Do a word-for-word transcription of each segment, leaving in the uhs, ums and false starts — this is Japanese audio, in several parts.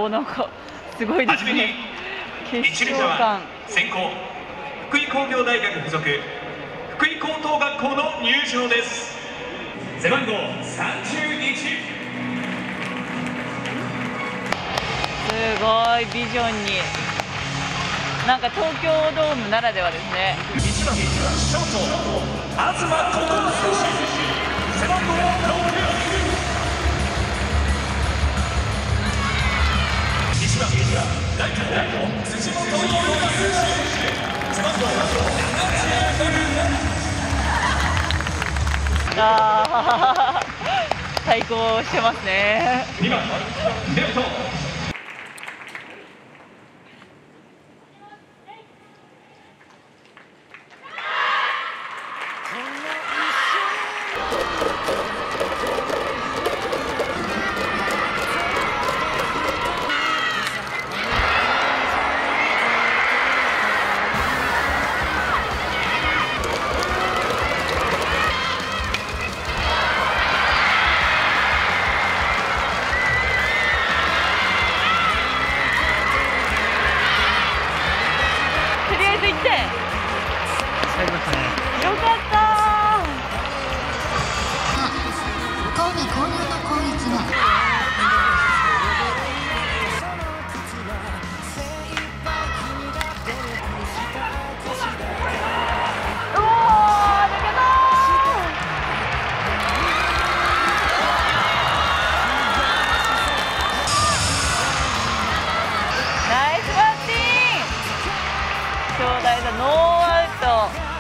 お、なんかすごいですね。決勝感。 先行福井工業大学附属福井高等学校の入場です。背番号さんじゅういち。 すごいビジョンに、なんか東京ドームならではですね。 いちばんショート東心選手、背番号ろく。いちばんライト辻本優太選手、背番号ななじゅうご。 あー対抗してますね。 にばんレフトよかった神戸交流の攻撃はうおー抜けたー。ナイスバッティング。兄弟だ、ノーアウト。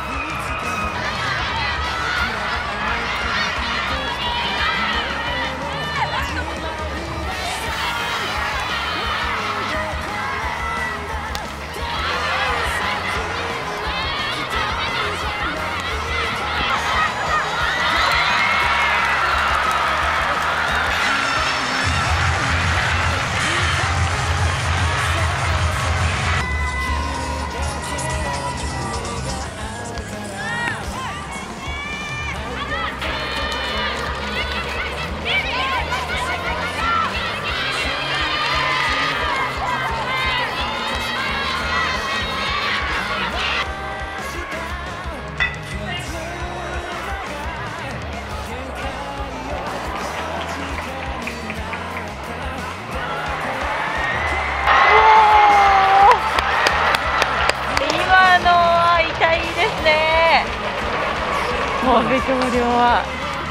神戸橋梁は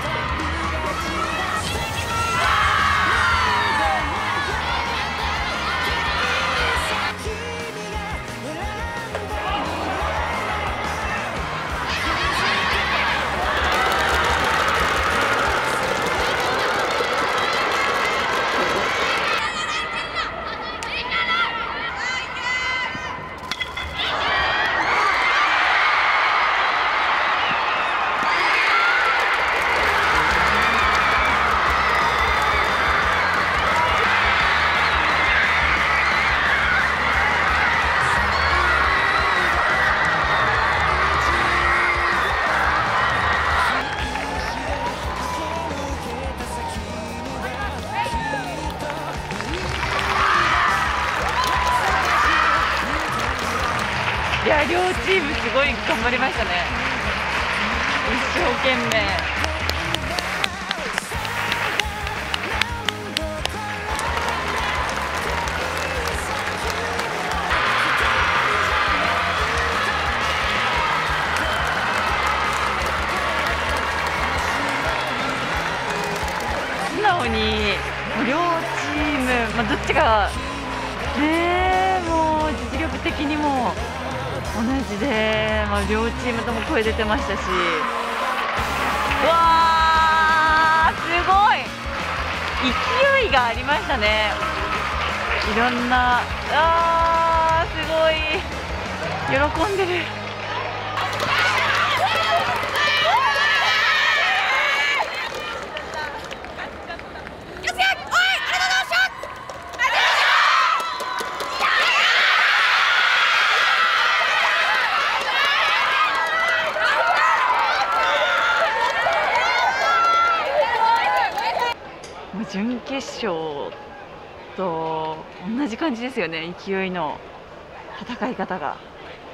いや、両チームすごい頑張りましたね。一生懸命。素直に両チーム、まあ、どっちがね、もう実力的にも同じで、まあ、両チームとも声出てましたし、うわー、すごい勢いがありましたね。いろんな、あー、すごい喜んでる。準決勝と同じ感じですよね、勢いの戦い方が。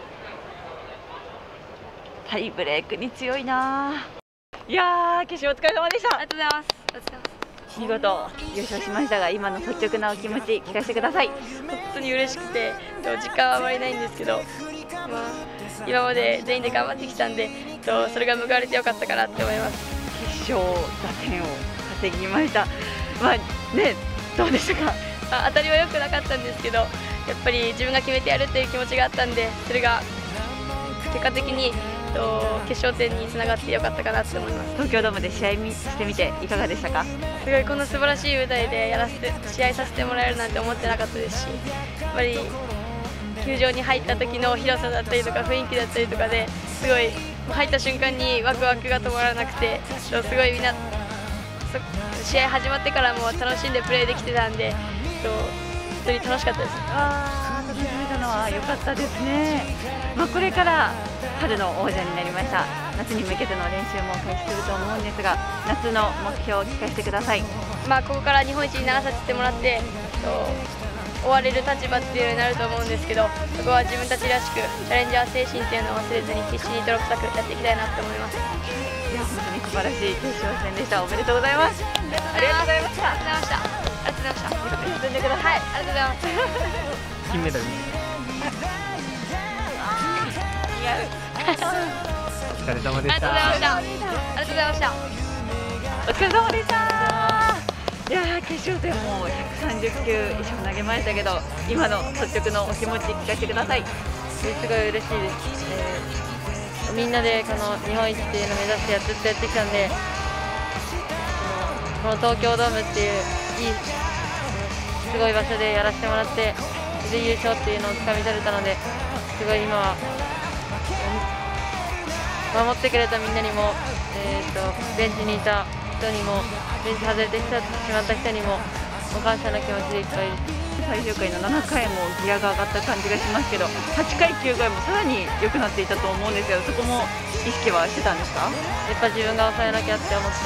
タイブレークに強いな。いやー、決勝お疲れ様でした。 ありがとうございます。ありがとうございます。 見事優勝しましたが、今の率直なお気持ち聞かせてください。 本当に嬉しくて、時間はあまりないんですけど、まあ、今まで全員で頑張ってきたんで、それが報われてよかったかなって思います。 決勝打点を稼ぎました。まあね、どうでしたか。 あ、当たりは良くなかったんですけど、やっぱり自分が決めてやるっていう気持ちがあったんで、それが結果的に決勝点につながってよかったかなと思います。 東京ドームで試合してみていかがでしたか。 すごいこんな素晴らしい舞台でやらせて試合させてもらえるなんて思ってなかったですし、やっぱり球場に入った時の広さだったりとか雰囲気だったりとかですごい入った瞬間にワクワクが止まらなくて、すごいみんな試合始まってからも楽しんでプレーできてたんで、本当に楽しかったです。 あー、楽しめたのは良かったですね。まあ、これから春の王者になりました。夏に向けての練習も開始すると思うんですが、夏の目標を聞かせてください。 まあここから日本一にならさせてもらって、追われる立場っていうのになると思うんですけど、そこは自分たちらしくチャレンジャー精神っていうのを忘れずに必死に泥臭くやっていきたいなって思います。 いや、本当に素晴らしい決勝戦でした。おめでとうございます。ありがとうございました。 ありがとうございました。ありがとうございました。 ゆっくり進んでください。 はい、ありがとうございます。 金メダル似合う。 お疲れ様でありがとうございました。ありがとうございました。 お疲れ様でした。いやー、決勝戦もひゃくさんじゅっきゅう以上投げましたけど、今の率直のお気持ち聞かせてください。 すごい嬉しいです、えー、みんなでこの日本一っていうのを目指してずっとやってきたんで、この東京ドームっていういいすごい場所でやらせてもらって、で優勝っていうのをつかみ取れたので、すごい今は守ってくれたみんなにも、えー、とベンチにいた人にも、ベンチ外れてきてしまった人にも感謝の気持ちでいっぱいです。 最終回のななかいもギアが上がった感じがしますけど、はちかいきゅうかいもさらに良くなっていたと思うんですけど、そこも意識はしてたんですか。 やっぱ自分が抑えなきゃって思って、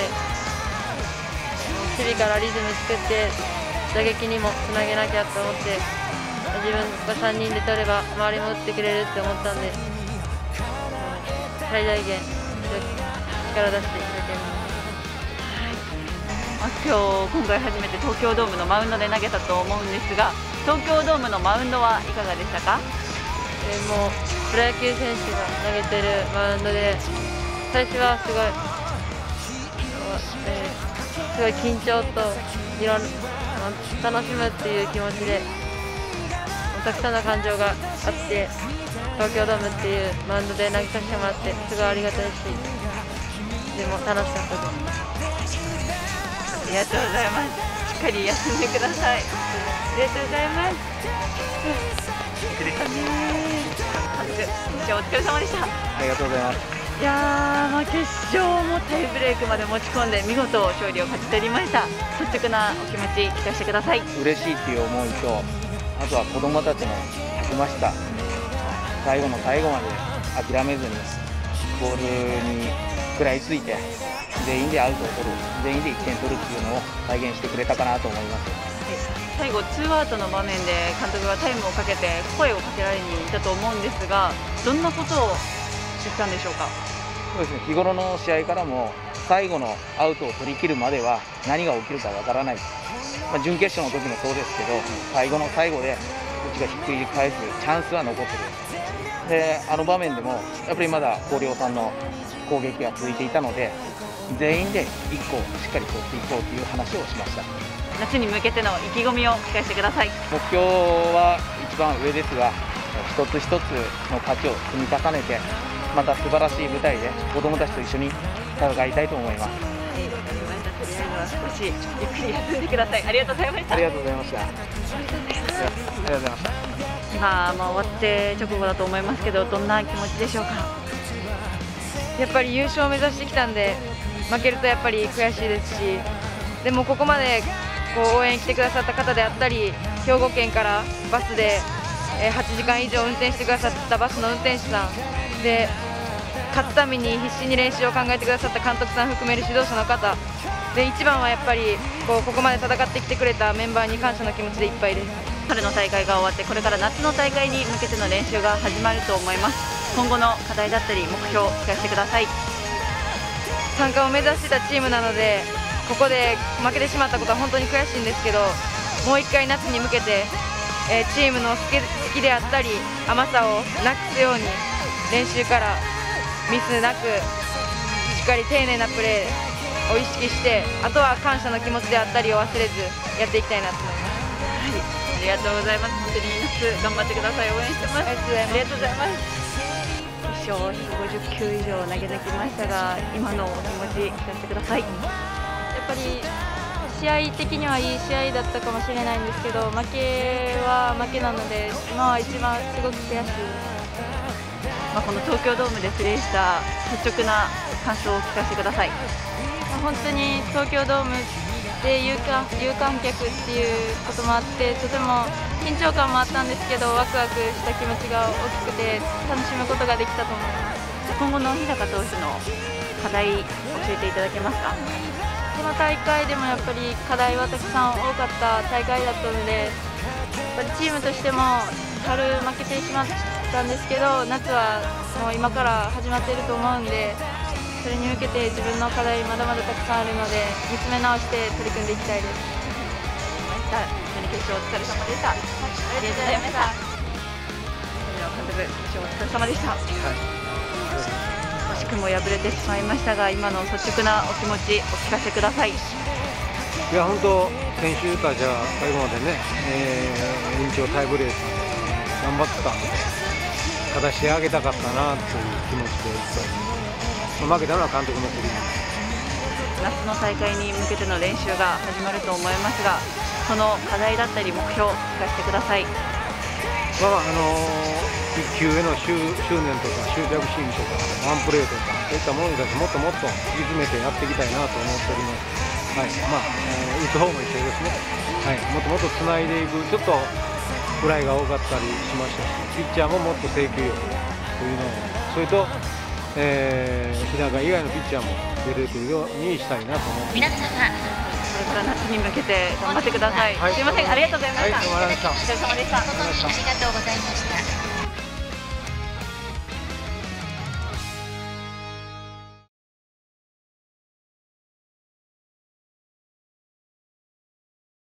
守備からリズム作って打撃にもつなげなきゃと思って、自分がさんにんで取れば周りも打ってくれるって思ったんで、最大限力出していただけます。 今日今回初めて東京ドームのマウンドで投げたと思うんですが、東京ドームのマウンドはいかがでしたか。 えー、もうプロ野球選手が投げてるマウンドで、最初はすごい、えー、すごい緊張といろんな楽しむっていう気持ちで、たくさんの感情があって、東京ドームっていうマウンドで投げさせてもらってすごいありがたいし、でも楽しかったです。 ありがとうございます。しっかり休んでください。ありがとうございます。決勝お疲れ様でした。 ありがとうございます。 いやー、まあ、決勝もタイブレークまで持ち込んで見事勝利を勝ち取りました。率直なお気持ち聞かせてください。 嬉しいっていう思いと、あとは子どもたちのたくましさ、最後の最後まで諦めずにボールに食らいついて、全員でアウトを取る、全員でいってん取るっていうのを再現してくれたかなと思います。 最後ツーアウトの場面で監督がタイムをかけて声をかけられにいたと思うんですが、どんなことを言ったんでしょうか。 そうですね、日頃の試合からも最後のアウトを取り切るまでは何が起きるかわからない、まあ、準決勝の時もそうですけど、最後の最後でうちがひっくり返すチャンスは残ってる。で、あの場面でもやっぱりまだ広陵さんの攻撃が続いていたので、全員でいっこしっかり取っていこうという話をしました。 夏に向けての意気込みを聞かせてください。 目標は一番上ですが、一つ一つの勝ちを積み重ねて、また素晴らしい舞台で子どもたちと一緒に戦いたいと思います。 はい、わかりました。とりあえずは少しゆっくり休んでください。ありがとうございました。 ありがとうございました。ありがとうございました。 今、まあ、終わって直後だと思いますけど、どんな気持ちでしょうか。 やっぱり優勝を目指してきたんで、負けるとやっぱり悔しいですし、でもここまでこう応援来てくださった方であったり、兵庫県からバスではちじかん以上運転してくださったバスの運転手さんで、勝つために必死に練習を考えてくださった監督さん含める指導者の方、 で一番はやっぱりこうここまで戦ってきてくれたメンバーに感謝の気持ちでいっぱいです。 春の大会が終わってこれから夏の大会に向けての練習が始まると思います。今後の課題だったり目標を聞かせてください。 参加を目指してたチームなのでここで負けてしまったことは本当に悔しいんですけど、もう一回夏に向けて、えーチームの好き好きであったり甘さをなくすように練習からミスなくしっかり丁寧なプレーを意識して、あとは感謝の気持ちであったりを忘れずやっていきたいなと思います。 ありがとうございます。本当に夏頑張ってください。応援してます。 ありがとうございます。 ありがとうございます。一生ひゃくごじゅっきゅう以上投げ抜きましたが、今のお気持ち聞かせてください。 やっぱり試合的にはいい試合だったかもしれないんですけど、負けは負けなので今は一番すごく悔しいです。 まあ、この東京ドームでプレーした率直な感想を聞かせてください。 本当に東京ドームで有観有観客っていうこともあってとても緊張感もあったんですけど、ワクワクした気持ちが大きくて楽しむことができたと思います。 今後の日高投手の課題教えていただけますか。 この大会でもやっぱり課題はたくさん多かった大会だったので、やっぱりチームとしても春負けてしまったんですけど、夏はもう今から始まっていると思うんで、それに向けて自分の課題まだまだたくさんあるので見つめ直して取り組んでいきたいです。 決勝お疲れ様でした。ありがとうございました。監督、決勝お疲れ様でした。惜しくも敗れてしまいましたが、今の率直なお気持ちお聞かせください。いや本当先週からじゃあ最後までね、えー、延長タイブレーク頑張ってたんで勝たしてあげたかったなという気持ちでいっぱい、まあ、負けたのは監督の責任です。 夏の大会に向けての練習が始まると思いますが、その課題だったり目標を聞かせてください。 まああのー、一球への執執念とか執着心とかワンプレーとかそういったものに対してもっともっと突き詰めてやっていきたいなと思っております。はい、まあ、えー、打つ方も一緒ですね。はい、もっともっとつないでいく、ちょっとフライが多かったりしましたし、ピッチャーももっと制球力というのを、それと、えー、日高以外のピッチャーも出てくるようにしたいなと思って皆様、 これから夏に向けて頑張ってください。 はい、 すいません、ありがとうございました。 はい、どうもありがとうございました。 お疲れ様でした。 誠にありがとうございました。